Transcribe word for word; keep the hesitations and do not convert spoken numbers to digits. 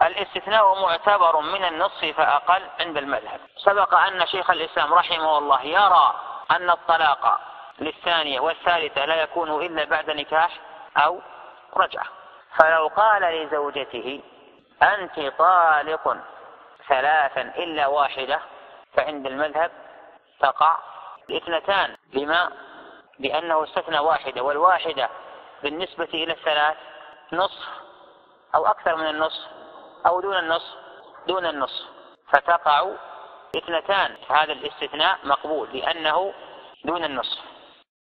الاستثناء معتبر من النصف فأقل عند المذهب. سبق أن شيخ الإسلام رحمه الله يرى أن الطلاق للثانية والثالثة لا يكون إلا بعد نكاح أو رجعة. فلو قال لزوجته أنت طالق ثلاثا إلا واحدة فعند المذهب تقع الاثنتان، لما؟ لأنه استثنى واحدة، والواحدة بالنسبة إلى الثلاث نصف أو أكثر من النصف أو دون النصف دون النصف، فتقع اثنتان. هذا الاستثناء مقبول لأنه دون النصف.